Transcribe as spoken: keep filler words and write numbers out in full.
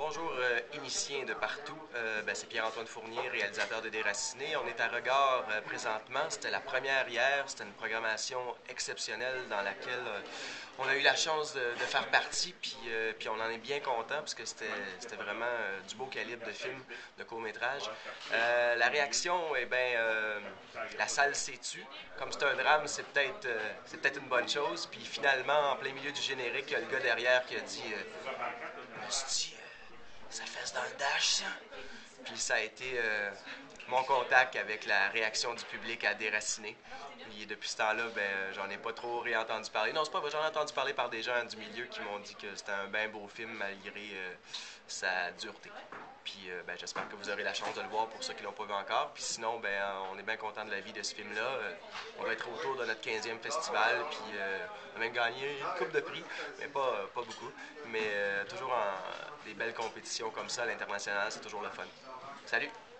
bonjour euh, initiés de partout. Euh, ben, c'est Pierre-Antoine Fournier, réalisateur de Déraciné. On est à Regard euh, présentement. C'était la première hier. C'était une programmation exceptionnelle dans laquelle euh, on a eu la chance de, de faire partie. Puis, euh, puis on en est bien content parce que c'était, c'était vraiment euh, du beau calibre de film, de court-métrage. Euh, la réaction, eh bien, euh, la salle s'est tue. Comme c'est un drame, c'est peut-être, euh, c'est peut-être une bonne chose. Puis finalement, en plein milieu du générique, il y a le gars derrière qui a dit euh, Hostie, euh, ça fesse dans le dash, ça. Puis ça a été euh, mon contact avec la réaction du public à Déraciné. Et depuis ce temps-là, ben, j'en ai pas trop réentendu parler. Non, c'est pas vrai, j'en ai entendu parler par des gens du milieu qui m'ont dit que c'était un bien beau film malgré euh, sa dureté. Puis euh, ben, j'espère que vous aurez la chance de le voir pour ceux qui l'ont pas vu encore. Puis sinon, ben, on est bien content de la vie de ce film-là. Euh, on va être autour de notre quinzième festival. Puis euh, on a même gagné une coupe de prix, mais pas, euh, pas beaucoup. Mais euh, toujours en des belles compétitions comme ça à l'international, c'est toujours le fun. Salut!